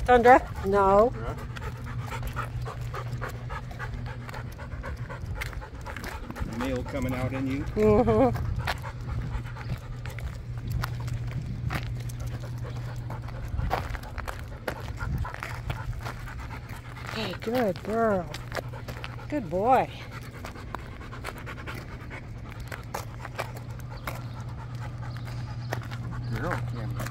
Tundra? No. Yeah. Male coming out in you. Mm-hmm. Hey, good girl. Good boy. Girl, Cammi.